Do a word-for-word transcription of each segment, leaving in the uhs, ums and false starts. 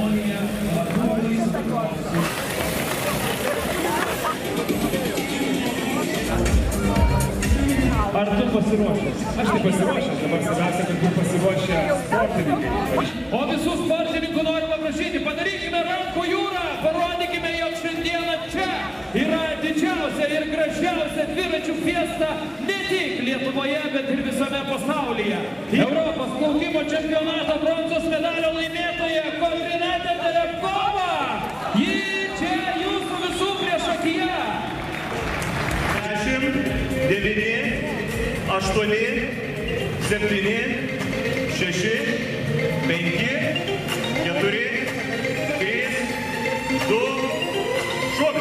Ar tu pasiruošęs? Aš tai pasiruošęs, dabar svarbiausia, kad tu pasiruošę sportininkai. O visų sportininkų noriu paprašyti, padarykime rankų jūrą, parodykime, jog šiandieną čia yra didžiausia ir gražiausia dviračių fiesta ne tik Lietuvoje, bet ir visame pasaulyje. Europos plaukimo čempionato bronzos medalio laimėtoja Kotryna Teterevkova. Ji čia jūsų visų priešakyje. devyni, aštuoni, septyni, šeši, penki, keturi, trys, du, šokiai.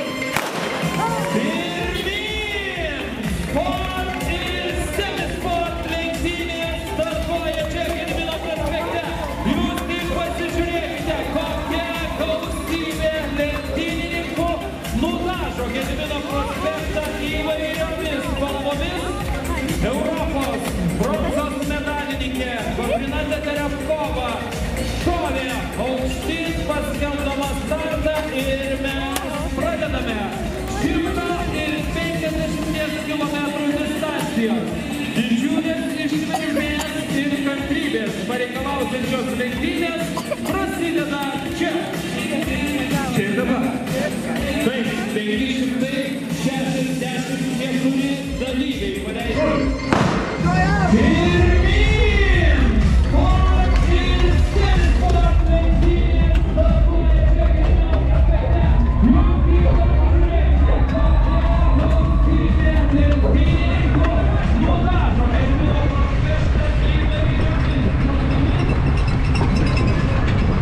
Pirmyn! Sport ir semisport lenktynės startuoja čia Gedimino prospekte. Jūs tik pasižiūrėkite, kokia gausybė lenktynininkų nudažo Gedimino prospektą įvairiomis spalvomis. Europos bronzos medalininkė Kotryna Teterevkova šovė aukštyn paskelbdama startą ir mes pradedame šimto penkiasdešimties kilometrų distancijos. Didžiulės ištvermės ir kantrybės pareikalausiančios lenktynės prasideda čia. Čia ir dabar. Taip, penki šimtai šešiasdešimt keturi dalyviai pareiškia. Pirmyn! Sport ir semisport lenktynės startuoja čia Gedimino prospekte. Jūs tik pasižiūrėkite, kokia gausybė lenktynininkų nudažo Gedimino prospektą įvairiomis spalvomis.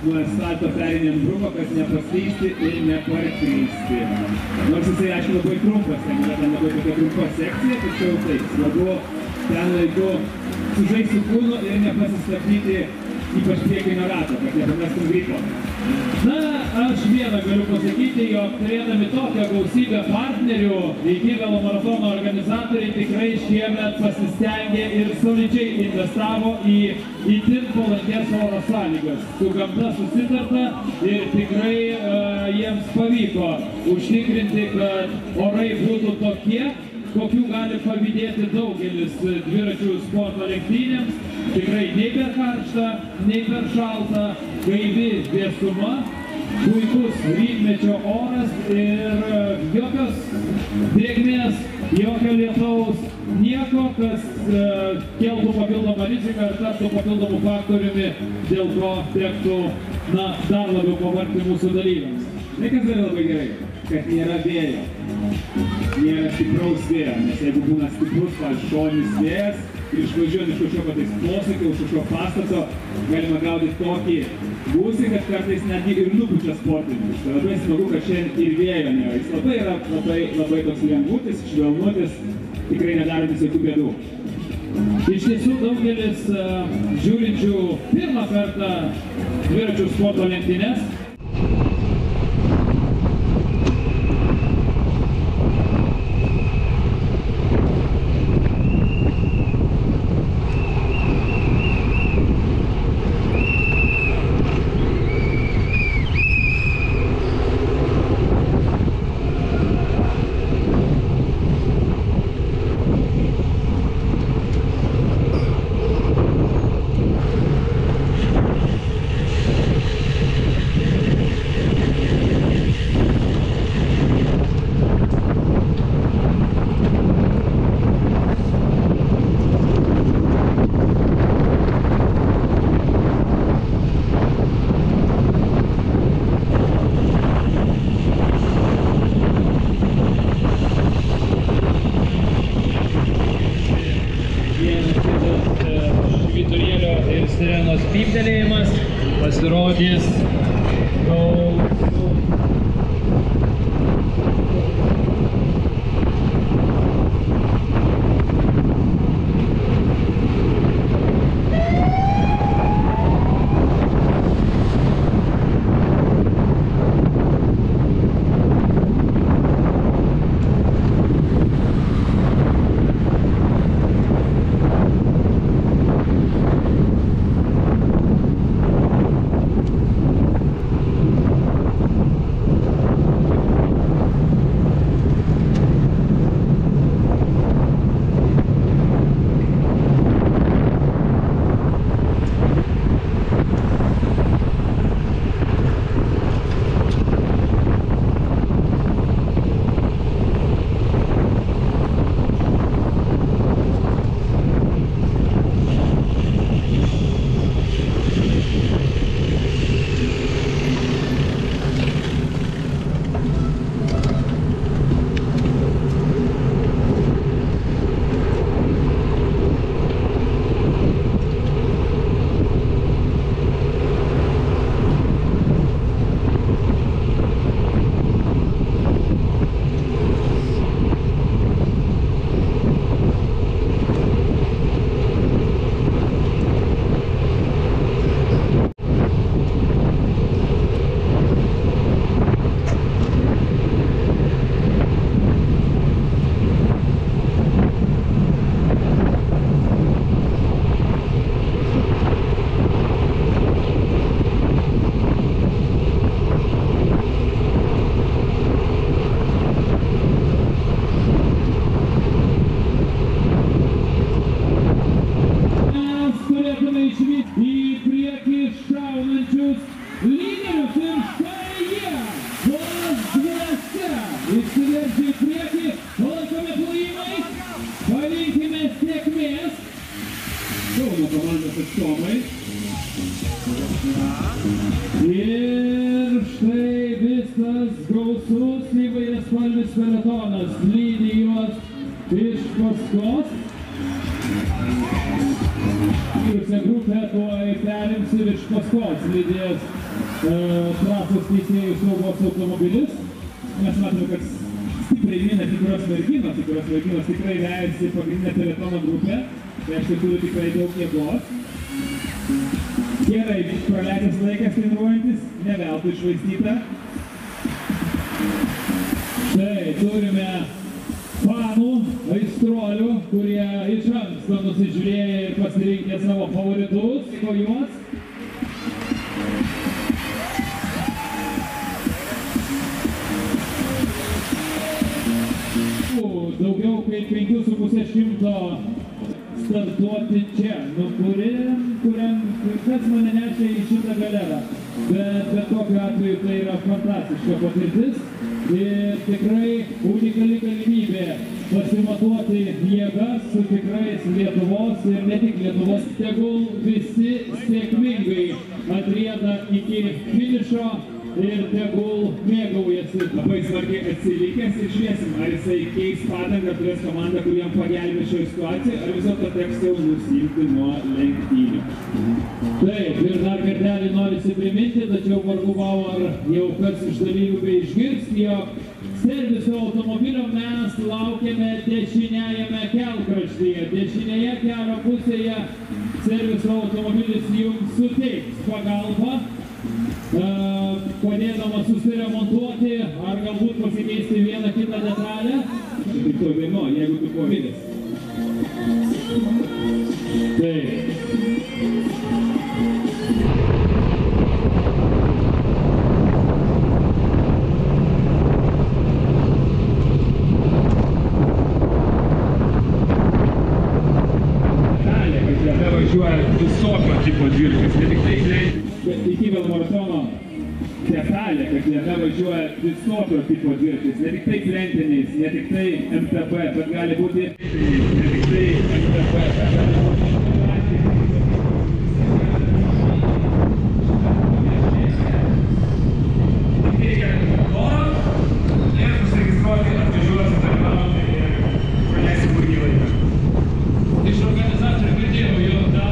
nuo asfalto pereinėm bruko, kad nepaslysti ir neparklysti. Nors jisai, aišku, labai trumpas, ten yra ten labai tokia trumpa sekcija, tačiau taip, svarbu ten laiku sužaisti kūnu ir nepasistabdyti ypač priekinio rato, kad nepamestum greipo. Na, aš vieną galiu pasakyti, jog turėdami tokią gausybę partnerių, iki velomaratono organizatoriai tikrai šiemet pasistengė ir solidžiai investavo į itin palankės oro sąlygas. Su gamta susitarta ir tikrai uh, jiems pavyko užtikrinti, kad orai būtų tokie, kokių gali pavydėti daugelis dviračių sporto lenktynėms. Tikrai nei per karšta, nei per šalta, gaivi vėsuma, puikus rytmečio oras ir jokios drėgmės, jokio lietaus, nieko, kas uh, keltų papildomą riziką ir taptų papildomų faktoriumi, dėl ko tektų na, dar labiau pavargti mūsų dalyviams. Tai kas yra labai gerai, kad nėra vėjo, nėra stipraus vėjo, nes jeigu būna stiprus, pavyzdžiui, šoninis vėjas ir išvažiuojant iš kažkokio tais posūkio, iš kažkokio pastato, galima gaudyti tokį gūsį, kad kartais netgi ir nupučia sportininkus. Tai labai smagu, kad šiandien ir vėjo nėra. Jis labai yra labai, labai toks lengvutis, švelnutis, tikrai nedarantis jokių bėdų. Iš tiesų daugelis uh, žiūrinčių pirmą kartą dviračių sporto lenktynes sirenos pyptelėjimas pasirodys gausų. Ir štai visas gausus įvairiaspalvis peletonas lydi juos iš paskos. Likusią grupę tuoj perims ir iš paskos lydės trasos teisėjų saugos automobilius. Mes matome, kad stipriai mina tikros merginos, tikros merginos tikrai vejasi pagrindinę peletono grupę, tai aš tai turiu tikrai daug jėgos. Gerai praleidęs laikas treniruojantis, ne veltui iššvaistyta. Štai turime fanų, aistruolių, kurie iš anksto nusižiūrėjo ir pasirinkę savo favoritus, ko juos. Daugiau kaip penki su puse šimto startuoti čia, nu kuriam, kuriam, kas mane nešia į šitą galerą. Bet bet kokiu atveju tai yra fantastiška patirtis ir tikrai unikali galimybė pasimatuoti jėgas su tikrais Lietuvos ir ne tik Lietuvos, tegul visi sėkmingai atrieda iki finišo ir tegul mėgaujasi. Labai svarbiai atsilikęs ir žiūrėsim, ar jisai keis padangą, turės komandą, kur jam pagelbė šioje situacijoje, ar vis dėlto teks jau nusiimti nuo lenktynių. Taip, ir dar kartelį norisi priminti, tačiau vargu bau, ar jau kas iš dalyvių bei išgirs, jog serviso automobilio mes laukiame dešiniajame kelkraštyje. Dešinėje kelio pusėje serviso automobilis jums suteiks pagalbą, padėdamas susiremontuoti ar galbūt pasikeisti vieną kitą detalę. Tik to vieno, jeigu tu kovidės. Taip. Detalė, kad jame važiuoja visokio tipo dviratis, ne tik tai leidžiu. Iki velmaratono detalė, kad jame važiuoja visokio tipo dviratis, ne tik tai plentiniais, ne tik tai M T B, bet gali būti ne tik tai M T B, bet gali būti tik reikia norą ir užsiregistruoti, atvažiuosi, dalyvauti ir praleisti kurį laiką. Iš organizacijų girdėjau, jog dar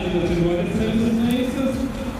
Alvydas Žinduolis yra visas nuėjusios.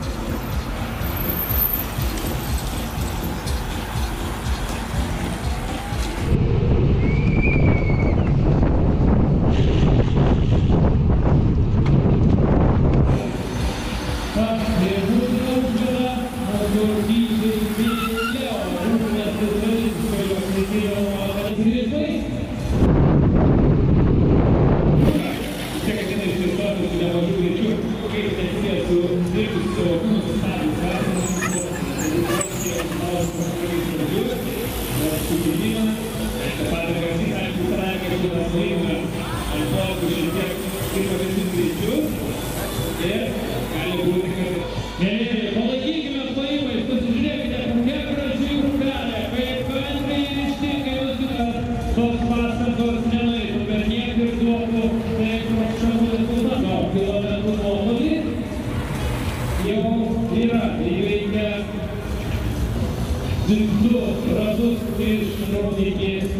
Palaikykime plojimais, pasižiūrėkite, kokia graži upelė, kaip kantriai ir ryžtingai nusivers. Tos pastangos nenueitų per niekur ir duotų taip prašamų rezultatą. Kilometrų nuotolį jau yra įveikę du ratus iš Raudnikės.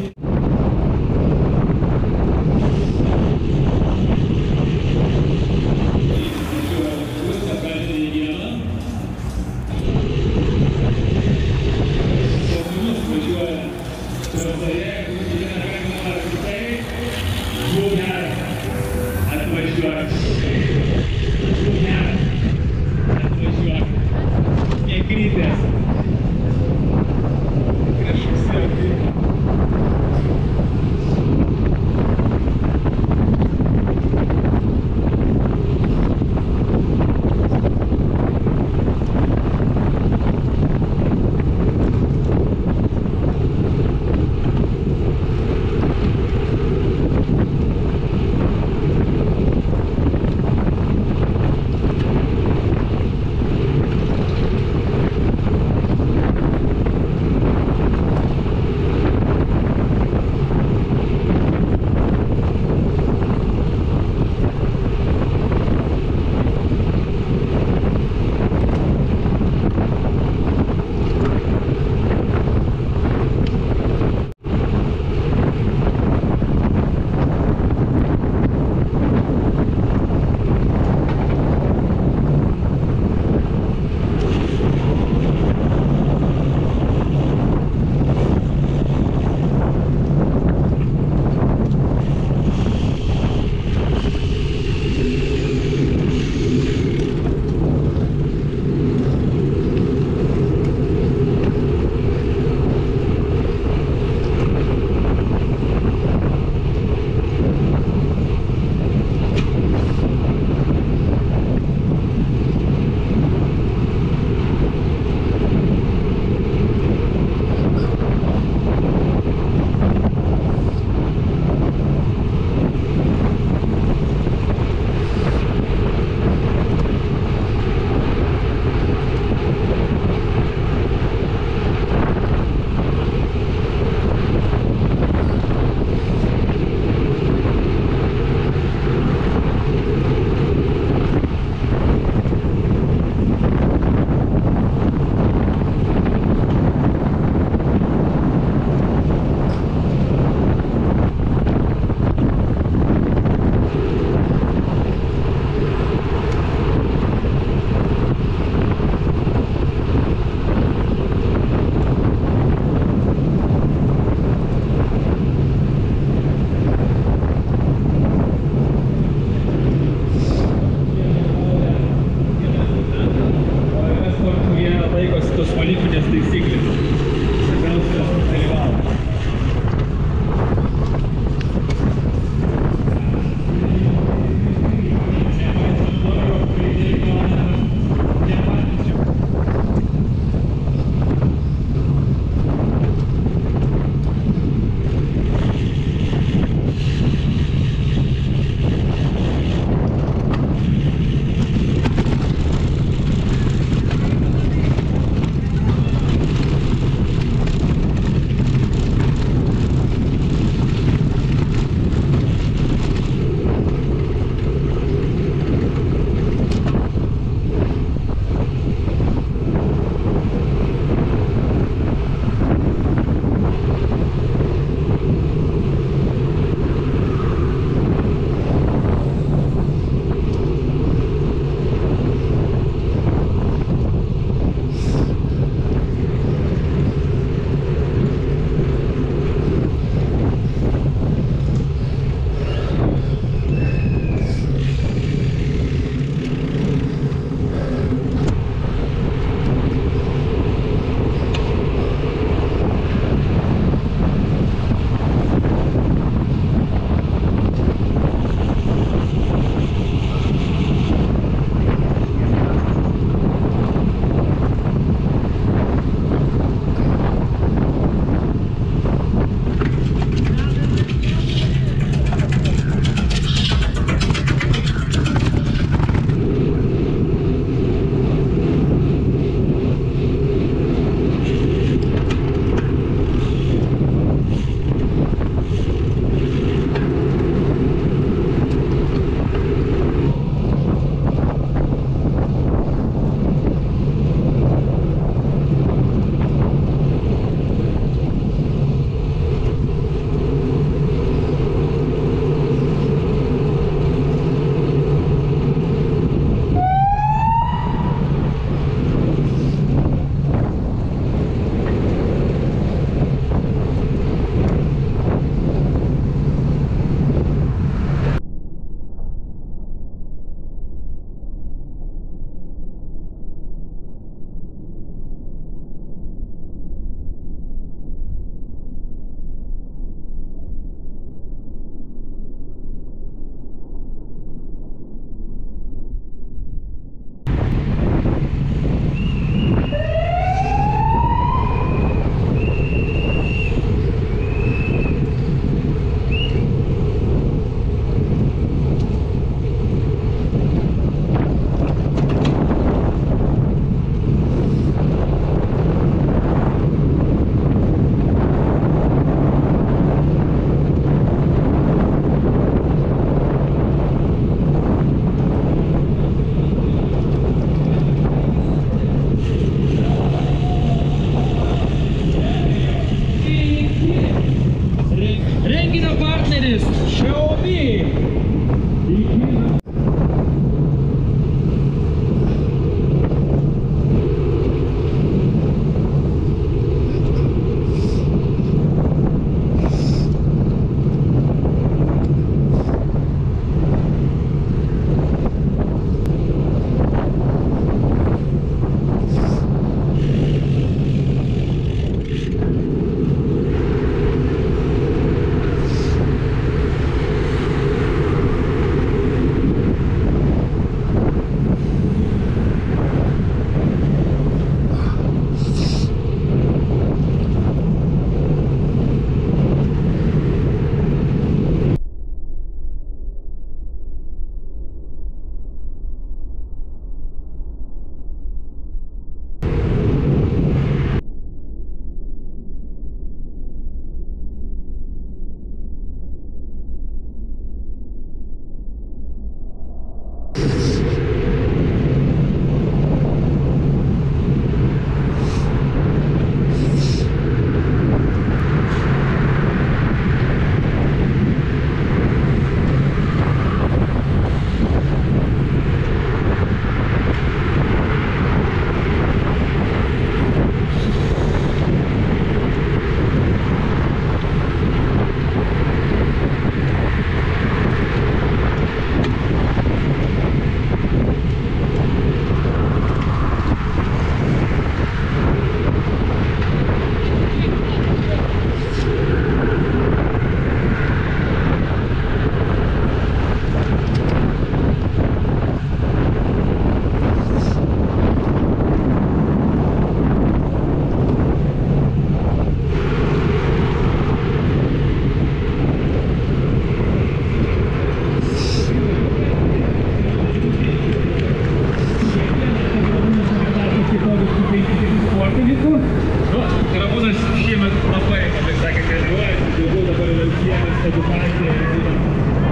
edukacija ir būtent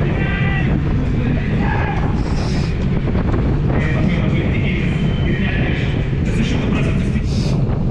labai labai tikėtis ir net aš esu šimtu procentų tikėtis.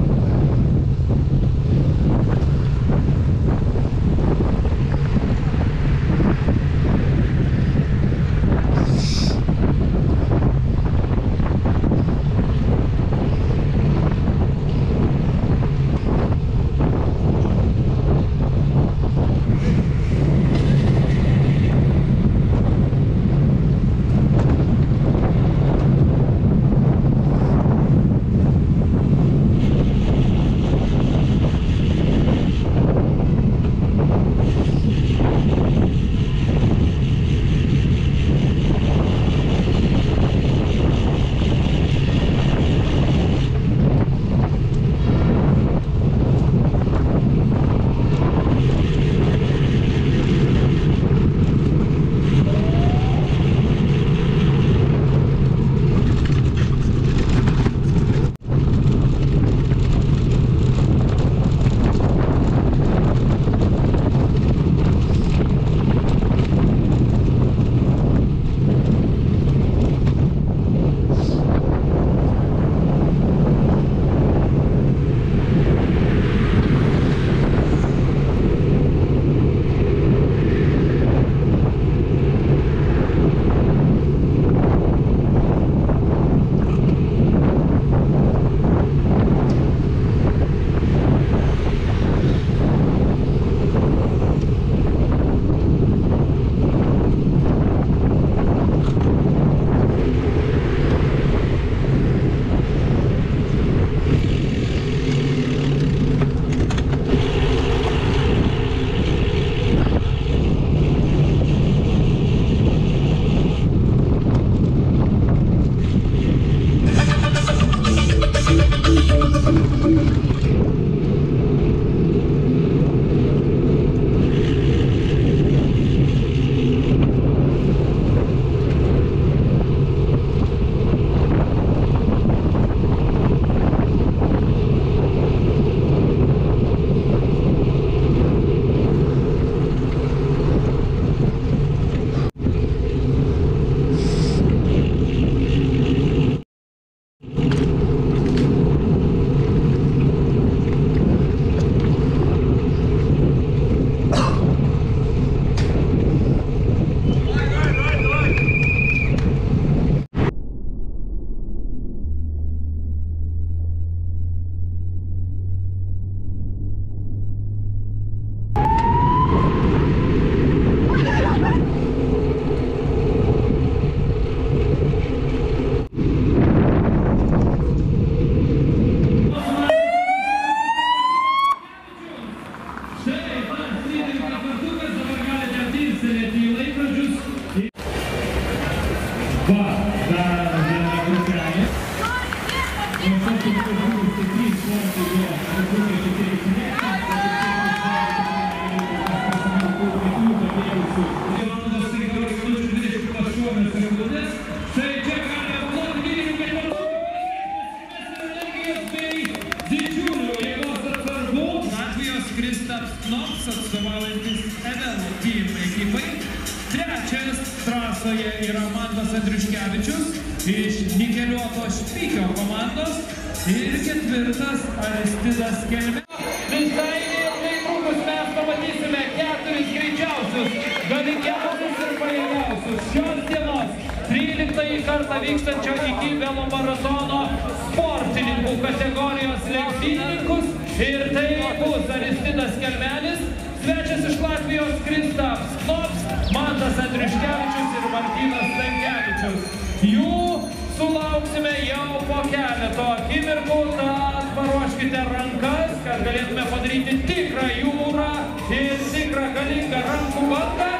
Atstovaujantis Evel Team ekipai. Trečias trasoje yra Mantas Andriuškevičius iš Nikeliuoto Špykio komandos. Ir ketvirtas Aristidas Kelmė. Visai netrukus mes pamatysime keturis greičiausius, galingiausius ir pajėgiausius šios dienos tryliktąjį kartą vykstančio iki velomaratono sportininkų kategorijos lenktynininkus. Ir tai bus Aristidas Kelmelis, svečias iš Latvijos Kristaps Knops, Mantas Andriuškevičius ir Martynas Stankevičius. Jų sulauksime jau po keleto akimirkų, tad paruoškite rankas, kad galėtume padaryti tikrą jūrą ir tikrą galingą rankų bangą.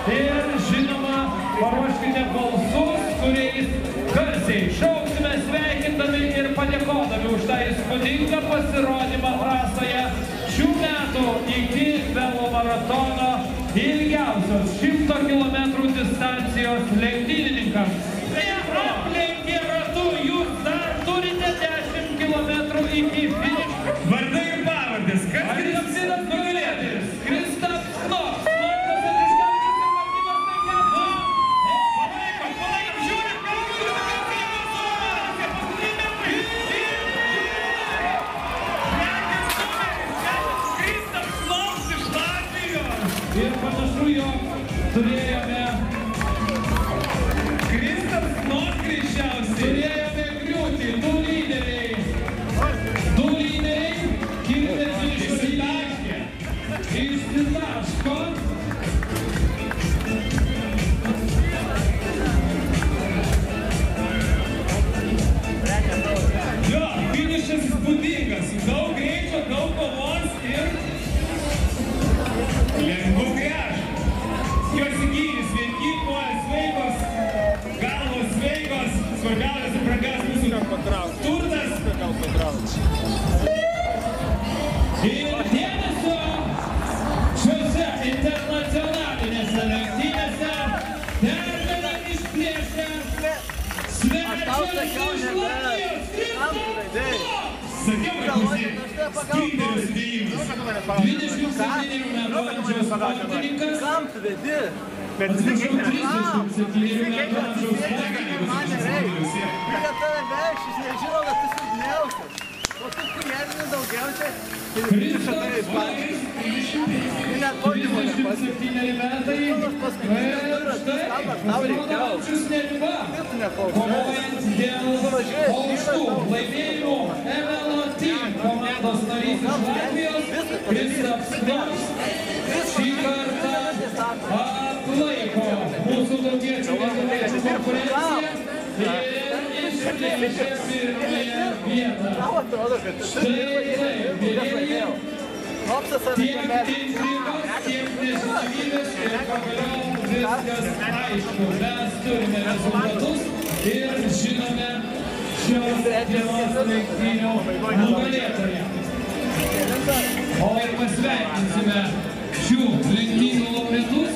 Ir žinoma, paruoškite balsus, kuriais garsiai šauksime sveikindami ir padėkodami už tą įspūdingą pasirodymą trasoje šių metų iki velomaratono ilgiausios šimto kilometrų distancijos lenktynininkams. Neaplenkė ratu, jūs dar turite dešimt kilometrų iki finišo. Vardai ir pavardės, kas Aristidas nugalėtojas? Kristaps Knops, Mantas ir panašu, jog turėjome Kristaps Not greičiausiai. turėjome griūti du lyderiai. Du lyderiai, Kirtis išsitaškė. Išsitaško. Jo, finišas įspūdingas. Daug greičio, daug kovos ir lengvų gręž. Josi gyris, vienky, kojas sveikos, galvos sveikos, svarbiausias ir brangiausias mūsų turtas. Ir dėmesio šiuose internacionalinėse lenktynėse pergalę išplėšė svečias iš Latvijos Kristaps. Sakiau, kad būsi sprinterio sudėjimas. dvidešimt septynerių metų amžiaus sportininkas. Atsiprašau, trisdešimt septynerių metų amžiaus sportininkas. Kristaps Vagis, trisdešimt septyneri metai. Ir štai, pasirodo amžius neriba. Kovojant dėl aukštų laimėjimų M L O Team komandos narys iš Latvijos, Kristaps Vagis šį kartą atlaiko mūsų tautiečių lietuvaičių konkurenciją ir išplėšė pirmąją vietą. Štai taip, vėlėjai, tiek intrigos, tiek nežinomybės ir pagaliau viskas aišku. Mes turime rezultatus ir žinome šios dienos lenktynių nugalėtoją. O ir pasveikinsime šių lenktynių laureatus.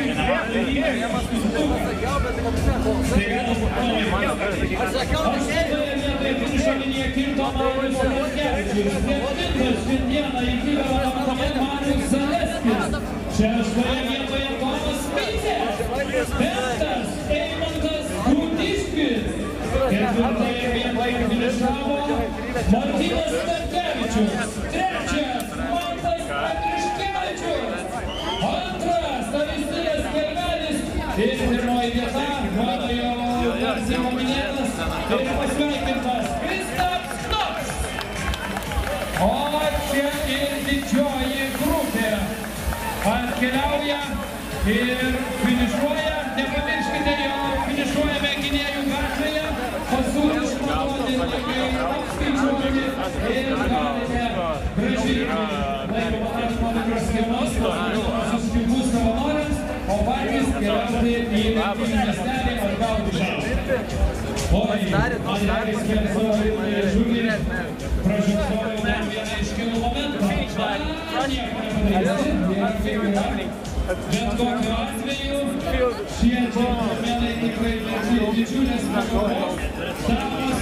Aštuntoje vietoje finišo linijoje kirto Marius Zaleskevičius. Septintas šiandieną įkybėlą Marius Zaleskis. Šeštoje vietoje Tomas Spicė. Penktas Eimantas Krutiškis. Ketvirtoje vietoje finišavo Martynas Stankevičius. Trečias Mantas Andriškevičius. Antras Stanislavas Kelmelis. Ir pirmoji vieta, mano jau garsiai paminėtas ir pasveikintas Kristaps Not. O čia ir didžioji grupė atkeliauja ir finišuoja. Nepamirškite, jog finišuojame Gynėjų gatvėje. Pasų išmatuoti laikai apskaičiuojami ir galite grąžinti laiko matavimo mikroschemas pasiruošusius kitų savanoriams, o patys keliauti į lenktynių miestelį atgal grįžti. Oi, man regis keliauju žuvį, pražiūrėjau dar vieną iškilų momentą. Na, nieko nepadarysi. Bet kokiu atveju šie džentelmenai tikrai veržė didžiulės pagalbos. Damas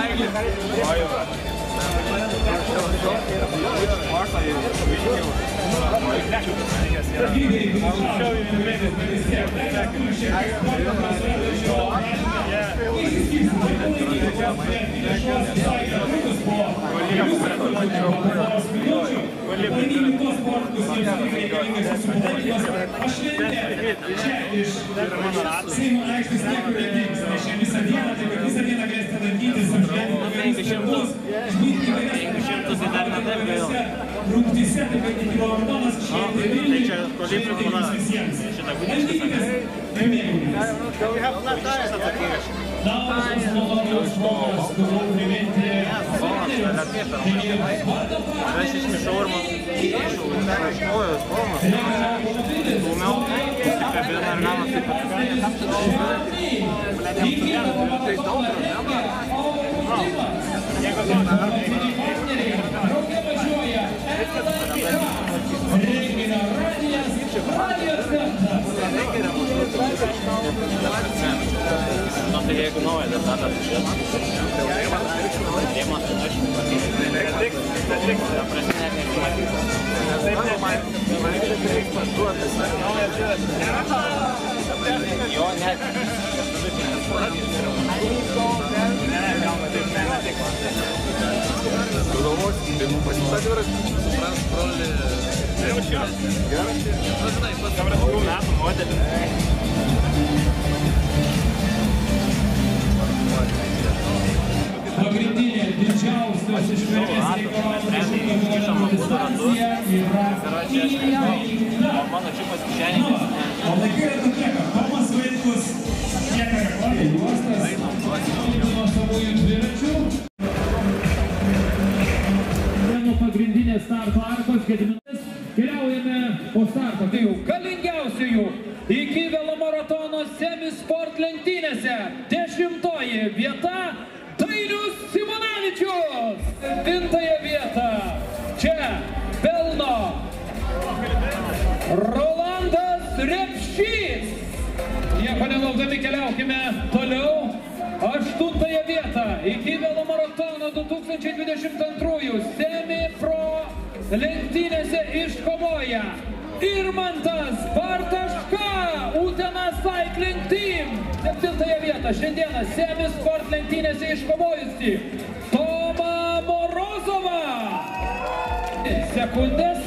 Aš vienintelė čia iš Seimo aikštės niekur nedings, nes čia visą dieną, taip kad visą dieną galėsite lankytis, apžiūrėti įvairius startus, išbūti įvairias rungtyse, taip kad iki Valandonas išėjate Vilniui, šiandien jums visiems. Lankykitės ir mėgaukitės. Na, o visos malonios žmonės turiu priminti partnerius, Žinijos vardo partnerius, Renginio automobilis, įkėlimo matomo rengia Aurotimas. Automobiliai partneriai drauge važiuoja L L K, renginio radijas, Radio centras. No tai jeigu nauja data, tai čia rėmas, tai aš netiks, netiks, ta prasme, netiks. Taip, man reiks pasuotas, jo net. Ne, gal taip, ne, netiks. Tu galvos, tai mums pasisakė, supras, broli, Pagrindinė didžiausios iškvėmės reikalaujančių distancija yra įveikta. O laikai yra tokie, kad Tomas Vaitkus nieko rekordė juostas. Nuo savųjų dviračių. Vieno pagrindinės starto arkos Gediminas. Keliaujame po starto. Tai jau galingiausiųjų iki velomaratono semisport lenktynėse. Dešimtoji vieta Dainius Simonavičius. Septintąją vietą čia pelno Rolandas Repšys. Nieko nelaukdami keliaukime toliau. Aštuntąją vietą iki velomaratono du tūkstančiai dvidešimt antrųjų semi-pro lenktynėse iškovoja Irmantas Bartaška, Utena Cycling Team. Septintąją vietą šiandieną semi-sport lenktynėse iškovojusi Toma Morozova. Sekundės.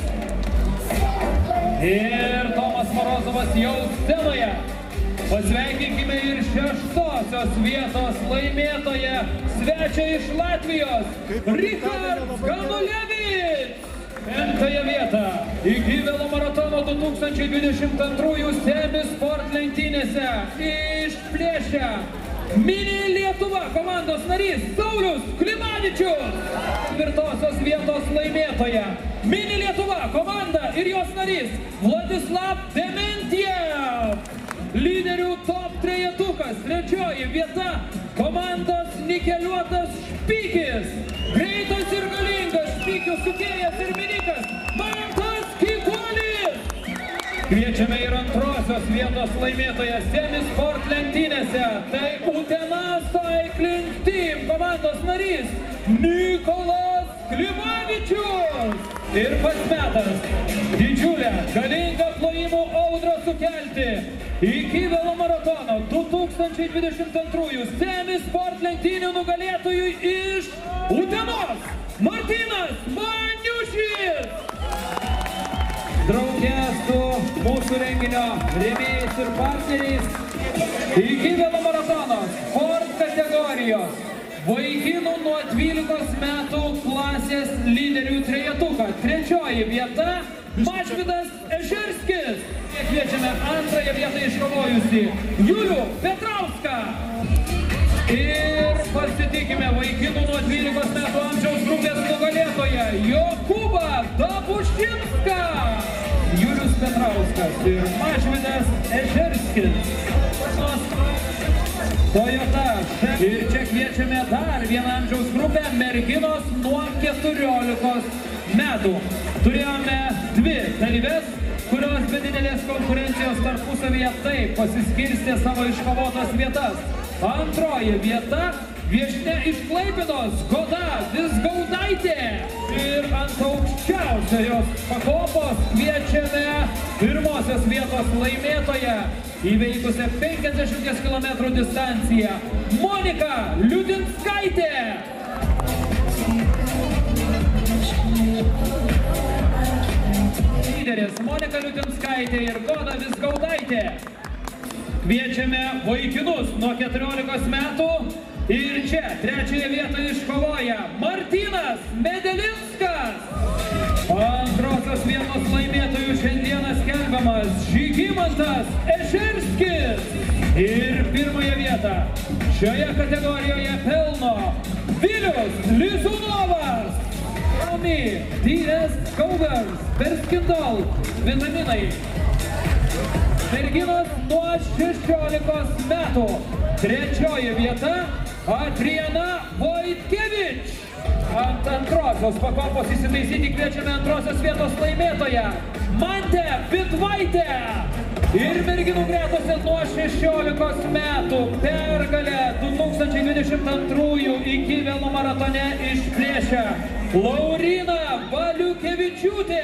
Ir Tomas Morozovas jau scenoje. Pasveikinkime ir šeštosios vietos laimėtoją, svečią iš Latvijos, Richard Ganulevič. Penktąją vietą iki velomaratono du tūkstančiai dvidešimt antrųjų semisport lenktynėse išplėšia Mini Lietuva komandos narys Saulius Klimavičius. Ketvirtosios vietos laimėtoja Mini Lietuva komanda ir jos narys Vladislav Dementjev. Lyderių top trejetukas, trečioji vieta komandos Nikeliuotas Špykis. Greitas ir galingas Špykių sukėjas ir minikas Mantas Kikuolis. Kviečiame ir antrosios vietos laimėtoją semisport lenktynėse. Tai Utena Cycling Team komandos narys Nikolas Klimavičius. Ir pats metas didžiulę galingą plojimų audrą sukelti iki velomaratono du tūkstančiai dvidešimt antrųjų semisport lenktynių nugalėtojui iš Utenos Martynas Maniušis. Drauge su mūsų renginio rėmėjais ir partneriais iki velomaratono sport kategorijos vaikinų nuo dvylikos metų klasės lyderių trejetuką. Trečioji vieta Mažvydas Ežerskis. Kviečiame antrąją vietą iškovojusi Julių Petrauską. Ir pasitikime vaikinų nuo dvylikos metų amžiaus grupės nugalėtoją Jokūbą Dabušinską. Julius Petrauskas ir Mažvydas Ežerskis. Toyota. Ir čia kviečiame dar vieną amžiaus grupę merginos nuo keturiolikos metų. Turėjome dvi dalyves, kurios be didelės konkurencijos tarpusavyje taip pasiskirstė savo iškovotas vietas. Antroji vieta viešnia iš Klaipėdos Goda Vizgaudaitė. Ir ant aukščiausios pakopos kviečiame pirmosios vietos laimėtoją, įveikusią penkiasdešimties kilometrų distanciją, Monika Liudinskaitė. Lyderės Monika Liudinskaitė ir Goda Vizgaudaitė. Kviečiame vaikinus nuo keturiolikos metų ir čia trečiąją vietą iškovoja Martynas Medelinskas. Antrosios vietos laimėtojų šiandieną skelbiamas Žygimantas Ežerskis. Ir pirmąją vietą šioje kategorijoje pelno Vilius Lizunovas. Omi Tyres Kaugars Perskindol vitaminai. Merginos nuo šešiolikos metų. Trečioji vieta Adriana Voitkevič. Ant antrosios pakopos įsitaisyti kviečiame antrosios vietos laimėtoją Mantę Vidvaitę. Ir merginų gretose nuo šešiolikos metų pergalę du tūkstančiai dvidešimt antrųjų iki velomaratone išplėšia Laurina Valiukevičiūtė.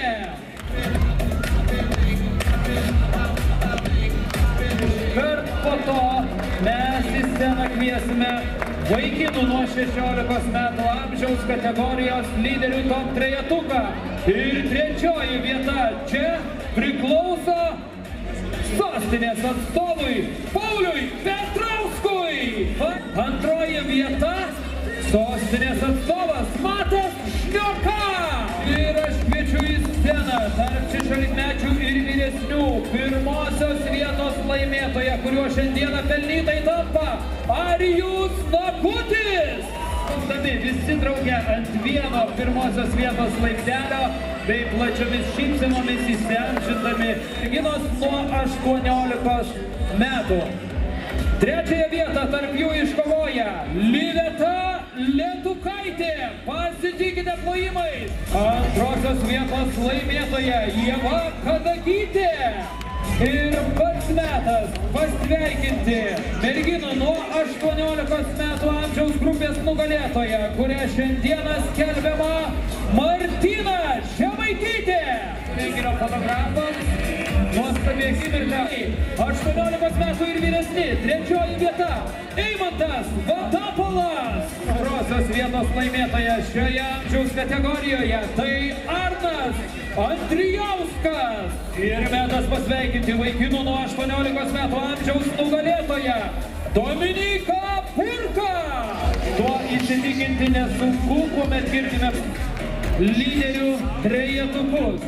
Kart po to mes į sceną kviesime vaikinų nuo šešiolikos metų amžiaus kategorijos lyderių top trejetuką. Ir trečioji vieta čia priklauso sostinės atstovui Pauliui Petrauskui. Antroji vieta sostinės atstovas Matas Šnioka. Ir aš kviečiu į sceną tarp šešiolikmečių ir vyresnių pirmosios vietos laimėtoją, kuriuo šiandieną pelnytai tampa Arijus Nakutis. Stabdi visi drauge ant vieno pirmosios vietos laiptelio bei plačiomis šypsenomis įsiamžindami merginos nuo aštuoniolikos metų. Trečiąją vietą tarp jų iškovoja Liveta Letukaitė. Pasitikite plojimais. Antrosios vietos laimėtoja Ieva Kadagytė. Ir pats metas pasveikinti merginą nuo aštuoniolikos metų amžiaus grupės nugalėtoją, kurią šiandieną skelbiama Martina Žemaitytė. Renginio fotografams nuostabi akimirka. aštuoniolikos metų ir vyresni. Trečioji vieta Eimantas Vatapolas. Antrosios vietos laimėtoja šioje amžiaus kategorijoje tai Arnas Andrijauskas. Ir metas pasveikinti vaikinų nuo aštuoniolikos metų amžiaus nugalėtoją Dominiką Purką. Tuo įsitikinti nesunku, kuomet girdime lyderių trejetukus.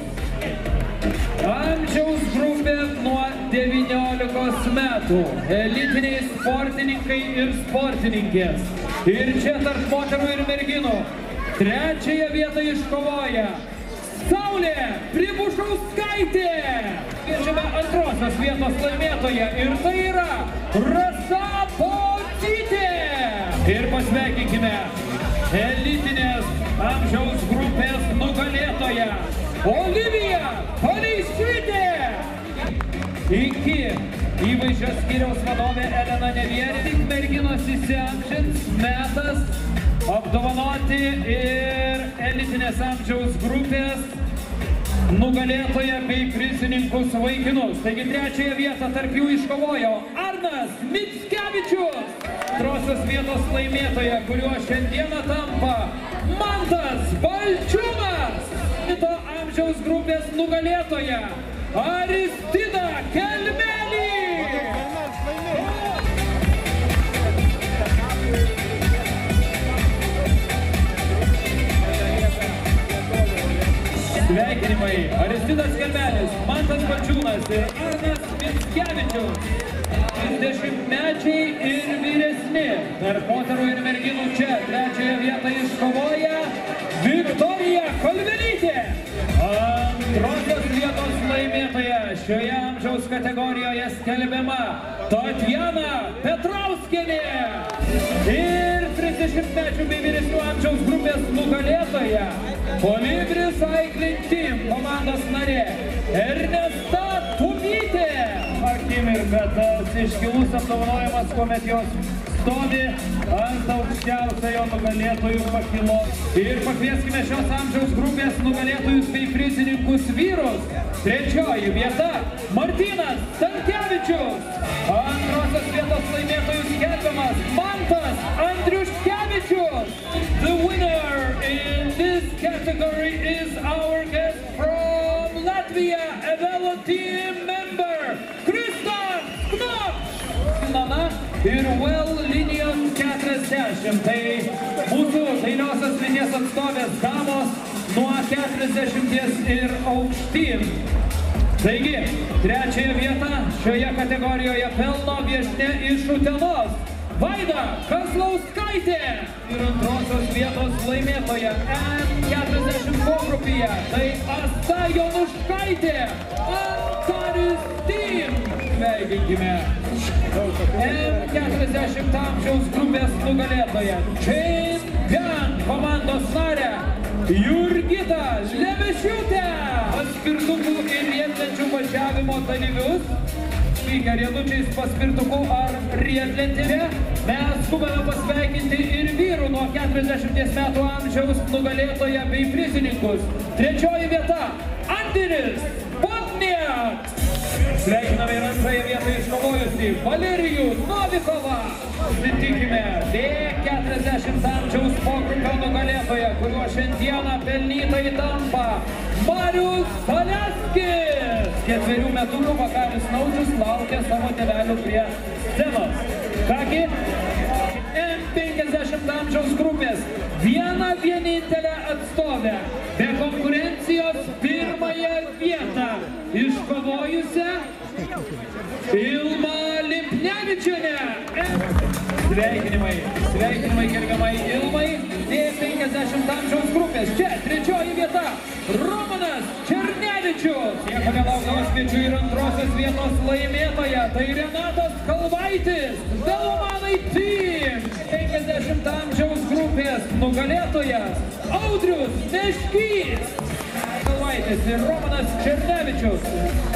Amžiaus grupė nuo devyniolikos metų. Elitiniai sportininkai ir sportininkės. Ir čia tarp moterų ir merginų. Trečiąją vietą iškovoja Saulė Pribušauskaitė. Kviečiame antrosios vietos laimėtoją ir tai yra Rasa Pocytė. Ir pasveikinkime elitinės amžiaus grupės nugalėtoją Olivija Paleišytė. Iki įvaizdžio skyriaus vadovė Elena Nevieri. Tik merginos įsiamžins, metas apdovanoti ir elitinės amžiaus grupės nugalėtoją bei prizininkus vaikinus. Taigi trečiąją vietą tarp jų iškovojo Arnas Mickevičius. Antrosios vietos laimėtoja, kuriuo šiandieną tampa Mantas Balčiūnas. Kito amžiaus grupės nugalėtoja Aristida Kelmelį. Sveikinimai Aristidas Kelmelis, Mantas Balčiūnas ir Arnas Mickevičius. trisdešimtmečiai ir vyresni. Tarp moterų ir merginų čia trečiąją vietą iškovoja Viktorija Kalvelytė. Antrosios vietos laimėtoja šioje amžiaus kategorijoje skelbiama Tatjana Petrauskienė. Ir trisdešimtmečių bei vyresnių amžiaus grupės nugalėtoja Kolibri Cycling Team komandos narė Ernesta Tupytė. Akimirka tas iškilus apdovanojimas, kuomet jos stovi ant aukščiausiojo nugalėtojų pakilo. Ir pakvieskime šios amžiaus grupės nugalėtojus bei prizininkus vyrus. Trečioji vieta Martynas Stankevičius. Antrosios vietos laimėtojus skelbiamas Mantas Andriuškevičius. The winner in this category is our guest from Latvia, Evelo team member Kristas Knops. Nana ir Well linijos keturiasdešimt. Tai mūsų dailiosios linijos atstovės damos nuo keturiasdešimties ir aukštyn. Taigi, trečiąją vietą šioje kategorijoje pelno viešnia iš Utenos Vaida Kazlauskaitė. Ir antrosios vietos laimėtoja M keturiasdešimt pogrupyje tai Asta Jonuškaitė. Antaris Team. Sveikinkime M keturiasdešimt amžiaus grupės nugalėtoja Chain komandos narę Jurgita Levišiūtė. Paspirtukų ir riedlenčių važiavimo dalyvius vykę riedučiais paspirtuku ar riedlentėje mes skubame pasveikinti ir vyrų nuo keturiasdešimties metų amžiaus nugalėtoją bei prizininkus. Trečioji vieta Andrius Podnieks. Sveikiname ir antrąją vietą iškovojusi Valerijų Novikovą. Sutikime B keturiasdešimt amžiaus pogrupio nugalėtoją, kuriuo šiandieną pelnytai tampa Marius Zaleskis. Ketverių metukų Vakaris Naudžius laukia savo tėvelių prie scenos. Kągi, M penkiasdešimt amžiaus grupės viena vienintelė atstovė be konkurencijos pirmąją vietą iškovojusią Ilma Lipnevičienė. Sveikinimai, sveikinimai gerbiamai Ilmai, D penkiasdešimt amžiaus grupės. Čia trečioji vieta Romanas Černevičius. Nieko nelaukdamas kviečiu ir antrosios vietos laimėtoją, tai Renatas Kalvaitis, Velomanai Team. penkiasdešimt amžiaus grupės nugalėtojas Audrius Meškys. Kalvaitis ir Romanas Černevičius.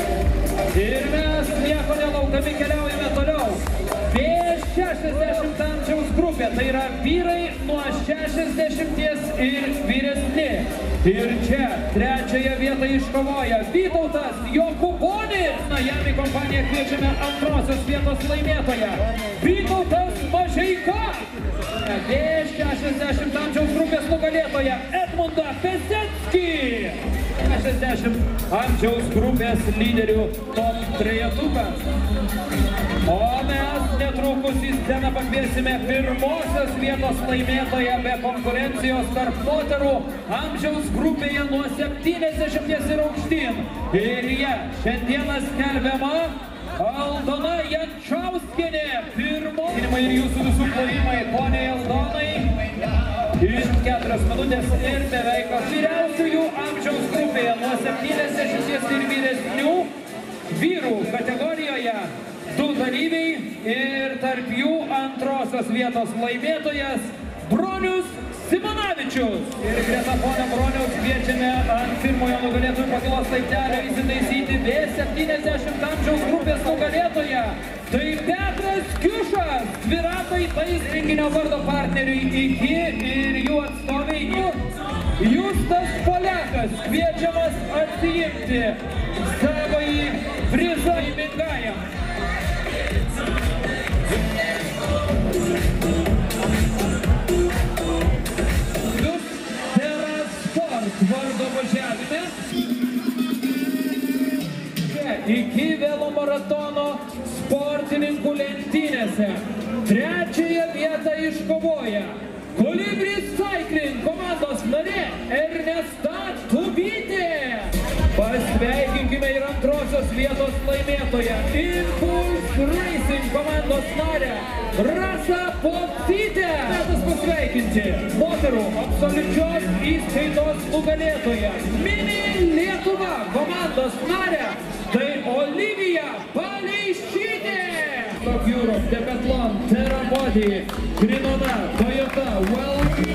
Ir mes nieko nelaukdami keliaujame toliau. B šešiasdešimt amžiaus grupė, tai yra vyrai nuo šešiasdešimties ir vyresni. Ir čia trečiąją vietą iškovoja Vytautas Jokubonis. Na, jam į kompaniją kviečiame antrosios vietos laimėtoją Vytautas Mažeika. B šešiasdešimt amžiaus grupės nugalėtoja Edmundą Pesetskį. šešiasdešimt amžiaus grupės lyderių top trejetukas. O mes netrukus į sceną pakviesime pirmosios vietos laimėtoją be konkurencijos tarp moterų amžiaus grupėje nuo septyniasdešimties ir aukštyn. Ir jie šiandieną skelbiama Aldona Jančauskienė. Pirmo ir jūsų visų plojimai, poniai Aldonai. dvidešimt keturios minutės ir beveik vyriausiųjų amžiaus grupėje nuo septyniasdešimties ir vyresnių vyrų kategorijoje du dalyviai ir tarp jų antrosios vietos laimėtojas Bronius Simonavičius. Ir greta pono Broniaus kviečiame ant pirmojo nugalėtojų pakilos laiptelio įsitaisyti B septyniasdešimt amžiaus grupės nugalėtoją. Tai Petras Kiušas, dviratai tais renginio vardo partneriui iki ir jų atstoviai Justas Polekas kviečiamas atsiimti savąjį prizą įmingajam. Vardo važiavime iki velomaratono sportininkų lenktynėse. Trečiąją vietą iškovoja Kolibris Cycling komandos narė Ernesta Tubytė. Pasveikinkime ir antrosios vietos laimėtoją Impulse Racing komandos narę Rasą Popsytę. Metas pasveikinti moterų absoliučios įskaitos nugalėtoją Mini Lietuva komandos narę, tai Olivija Paleišytė. Top Europe, Decathlon, Terra Body, Grinona, Toyota, Well.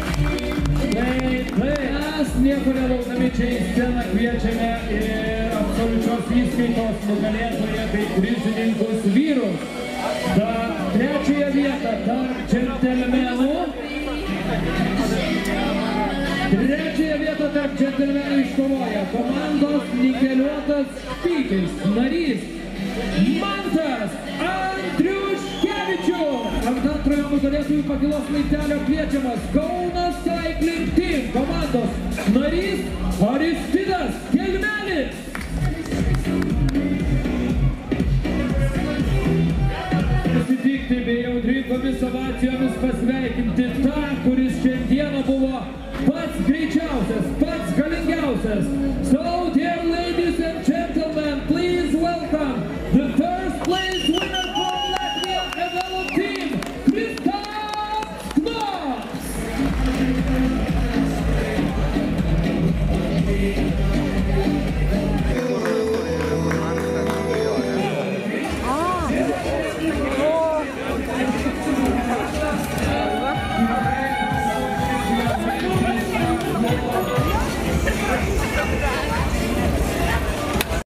Mes nieko nelaukdami čia į sceną kviečiame ir absoliučios įskaitos nugalėtoją bei prizininkus vyrus. Ta trečiąją vietą tarp džentelmenų. Trečiąją vietą tarp džentelmenų iškovoja komandos Nikeliuotas Špykis narys Mantas Andriuškevičius. Ant antrojo nugalėtojų pakilos laiptelio kviečiamas Kaunas Cycling Team komandos narys Aristidas Kelmelis. Pasitikti bei audringomis ovacijomis pasveikinti tą, kuris šiandieną buvo pats greičiausias, pats galingiausias. Saudi